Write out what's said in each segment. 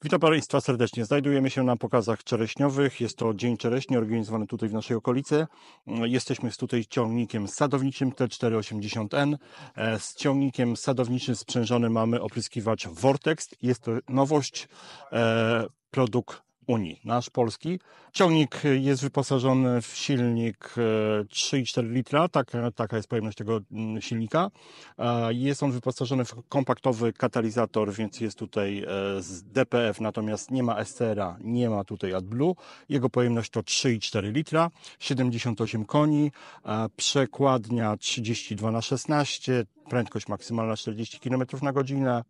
Witam Państwa serdecznie. Znajdujemy się na pokazach czereśniowych. Jest to Dzień Czereśni organizowany tutaj w naszej okolicy. Jesteśmy tutaj z ciągnikiem sadowniczym T480N. Z ciągnikiem sadowniczym sprzężonym mamy opryskiwacz Vortex. Jest to nowość, produkt Unii, nasz polski. Ciągnik jest wyposażony w silnik 3,4 litra, taka jest pojemność tego silnika. Jest on wyposażony w kompaktowy katalizator, więc jest tutaj z DPF, natomiast nie ma SCR-a, nie ma tutaj AdBlue. Jego pojemność to 3,4 litra, 78 koni, przekładnia 32/16, prędkość maksymalna 40 km na godzinę.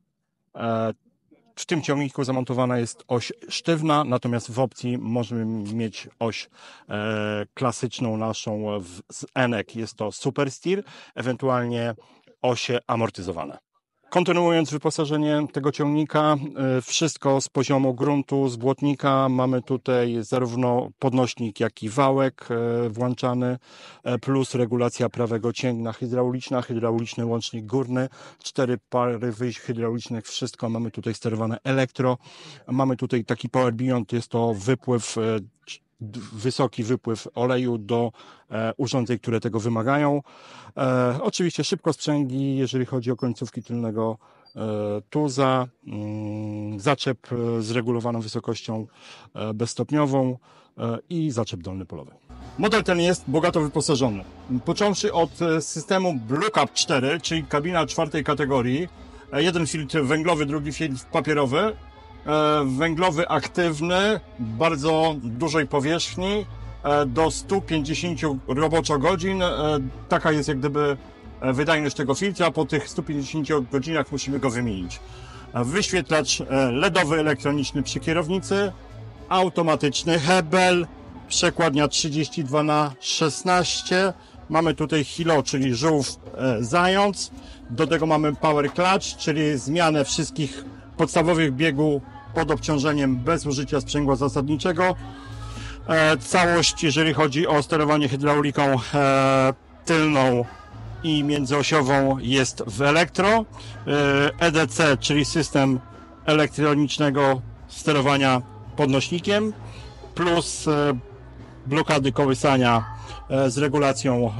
W tym ciągniku zamontowana jest oś sztywna, natomiast w opcji możemy mieć oś klasyczną naszą z Enek, jest to Super Steer, ewentualnie osie amortyzowane. Kontynuując wyposażenie tego ciągnika, wszystko z poziomu gruntu, z błotnika. Mamy tutaj zarówno podnośnik, jak i wałek włączany, plus regulacja prawego cięgna hydrauliczna, hydrauliczny łącznik górny, 4 pary wyjść hydraulicznych, wszystko mamy tutaj sterowane elektro. Mamy tutaj taki Power Beyond, jest to wypływ, wysoki wypływ oleju do urządzeń, które tego wymagają. Oczywiście szybkosprzęgi, jeżeli chodzi o końcówki tylnego tuza, zaczep z regulowaną wysokością bezstopniową i zaczep dolny polowy. Model ten jest bogato wyposażony. Począwszy od systemu Blue Cap 4, czyli kabina 4. kategorii, jeden filtr węglowy, drugi filtr papierowy, węglowy aktywny, bardzo dużej powierzchni, do 150 roboczogodzin. Taka jest jak gdyby wydajność tego filtra. Po tych 150 godzinach musimy go wymienić. Wyświetlacz LEDowy elektroniczny przy kierownicy, automatyczny Hebel, przekładnia 32/16. Mamy tutaj Hilo, czyli żółw, zając. Do tego mamy Power Clutch, czyli zmianę wszystkich podstawowych biegów pod obciążeniem bez użycia sprzęgła zasadniczego. Całość, jeżeli chodzi o sterowanie hydrauliką tylną i międzyosiową, jest w elektro. EDC, czyli system elektronicznego sterowania podnośnikiem, plus blokady kołysania z regulacją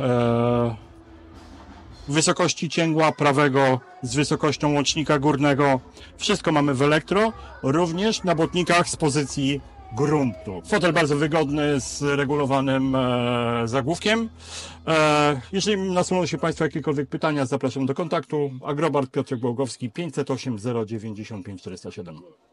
wysokości cięgła prawego z wysokością łącznika górnego. Wszystko mamy w elektro, również na błotnikach z pozycji gruntu. Fotel bardzo wygodny z regulowanym zagłówkiem. Jeżeli nasuną się Państwa jakiekolwiek pytania, zapraszam do kontaktu. Agrobart Piotrek Głogowski 508 095 407.